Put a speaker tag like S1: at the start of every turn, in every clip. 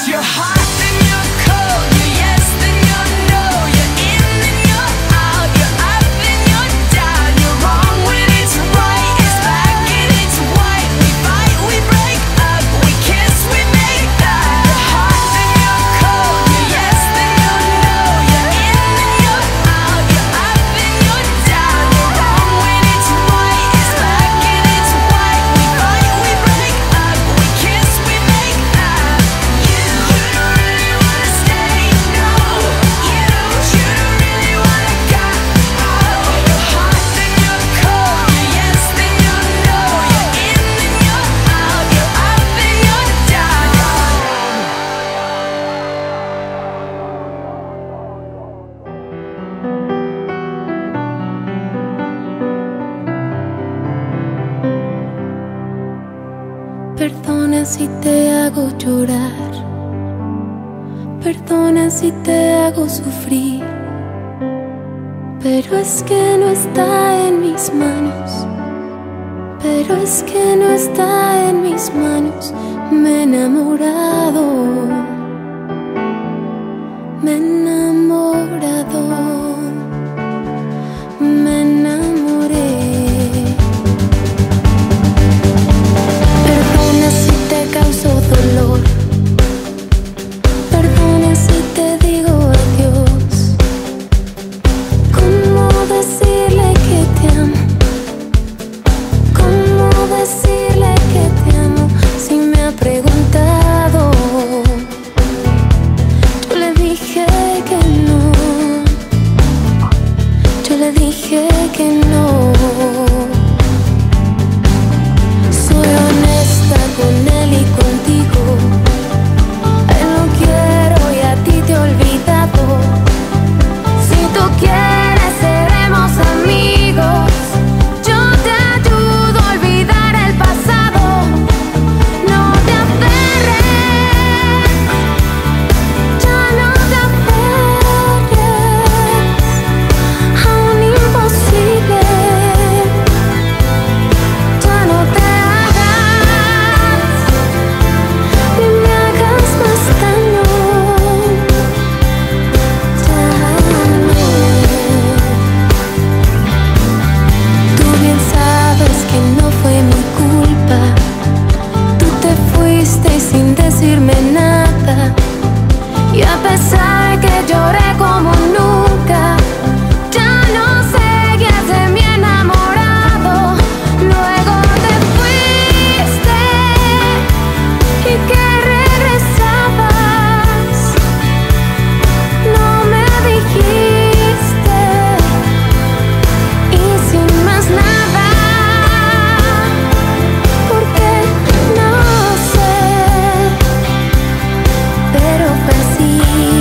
S1: You're hot, then you're cold. You're yes, then you're no. You're in, then you're out. You're up, then you're down. You're wrong when it's right. It's black and it's white. We fight, we break up. We kiss, we make up. You're hot, then you're cold. You're yes, then you're no. You're in, then you're out. You're up, then you're down. You're wrong when it's right. It's black and it's white. We fight, we break up. We kiss, we make up. You don't really wanna stay, no. You don't really wanna go. You're hot, then you're cold. You're yes, then you're no. You're in, then you're out. You're up, then you're down.
S2: Perdona si te hago llorar, perdona si te hago sufrir, pero es que no está en mis manos, pero es que no está en mis manos. Me he enamorado, me he enamorado, me enamoré. Perdona si te causo dolor, perdona si te digo adiós. ¿Cómo decirle que te amo? ¿Cómo decirle que te amo? Si me ha preguntado, yo le dije que no, yo le dije que no. Soy honesta con él y contigo. A él no quiero y a ti te he olvidado. Si tú quieres seremos amigos. Yo te ayudo a olvidar el pasado. No te aferres, ya no te aferres a un imposible. Ya no te hagas, ni me hagas más daño. Ya no. Tú bien sabes que no fue mi culpa. Tú te fuiste sin decirme nada. Y a pesar que lloré como nunca, ya no seguías de mi enamorado. Luego te fuiste y que regresabas. No me dijiste y sin más nada, porque no sé, pero fue así,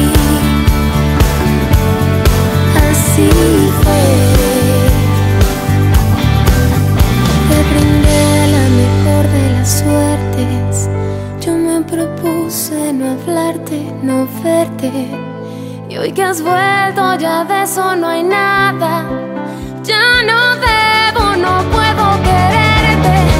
S2: así fue. Te brindé la mejor de las suertes. Yo me propuse no hablarte, no verte. Y hoy que has vuelto ya de eso no hay nada. Ya no debo, no puedo quererte.